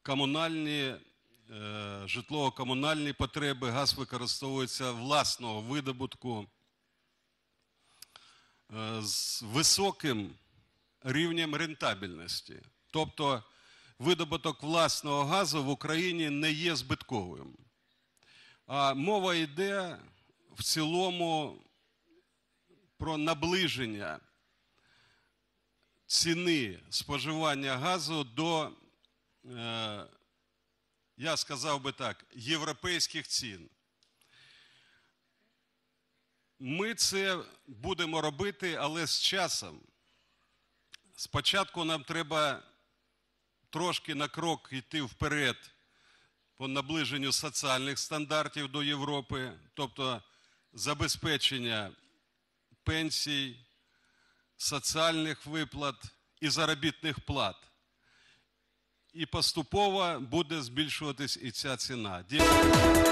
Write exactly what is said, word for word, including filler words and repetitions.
комунальні, житлово-комунальні потреби, газ використовується власного видобутку з високим рівнем рентабельності. Тобто видобуток власного газу в Україні не є збитковим. А мова йде в цілому про наближення ціни споживання газу до, я сказав би так, європейських цін. Ми це будемо робити, але з часом. Спочатку нам треба трошки на крок йти вперед по наближенню соціальних стандартів до Європи, тобто забезпечення пенсій, соціальних виплат і заробітних плат. І поступово буде збільшуватись і ця ціна.